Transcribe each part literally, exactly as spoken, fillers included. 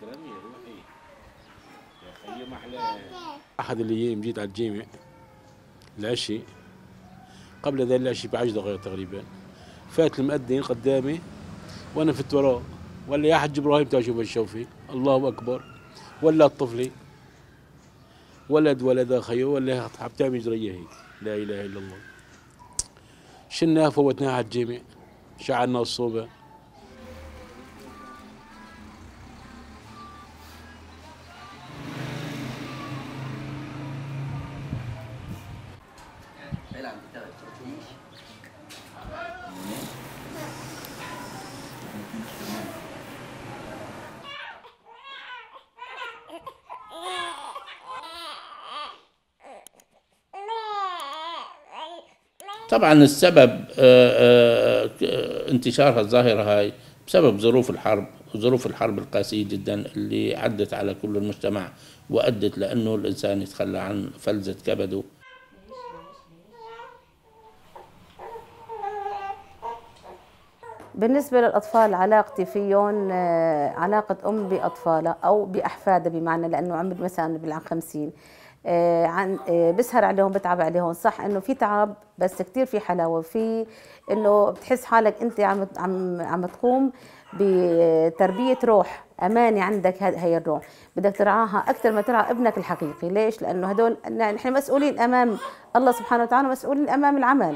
اكرمي روحي يا خيي ما احلى. احد الايام جيت على الجامع العشي، قبل ذا العشي بعشر دقائق تقريبا، فات المؤذن قدامي وانا فت وراه، ولا يا حج ابراهيم تعال شوف الشوفي، الله اكبر. ولا الطفلي ولد ولد اخي ولا بتعمل جريه هيك، لا اله الا الله. شلناها فوتناها على الجامع، شعلنا الصوبه. طبعا السبب آه، آه، انتشار الظاهرة هاي بسبب ظروف الحرب، وظروف الحرب القاسية جدا اللي عدت على كل المجتمع وأدت لأنه الإنسان يتخلى عن فلذة كبده. بالنسبة للأطفال علاقتي فيهم آه، علاقة أم بأطفالها أو بأحفادها، بمعنى لأنه عمري مثلا بالعام خمسين، آه، عن آه، بسهر عليهم، بتعب عليهم. صح إنه في تعب بس كتير في حلاوة، في إنه بتحس حالك أنت عم عم عم تقوم بتربية روح أمانة عندك. هي الروح بدك ترعاها أكثر ما ترعى ابنك الحقيقي. ليش؟ لأنه هدول نحن مسؤولين أمام الله سبحانه وتعالى، مسؤولين أمام العمل.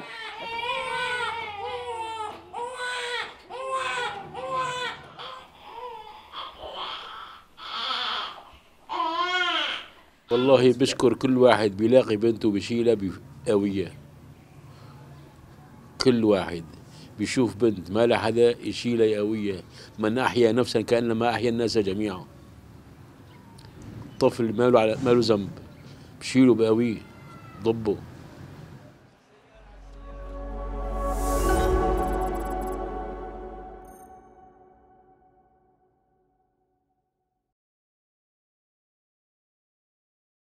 والله بشكر كل واحد بيلاقي بنته بشيلها بقوية. كل واحد بيشوف بنت ما لها حدا يشيلها قوية. من أحيا نفسا كأنما أحيا الناس جميعا. طفل ما له على ما له ذنب بشيله بقويه ضبه.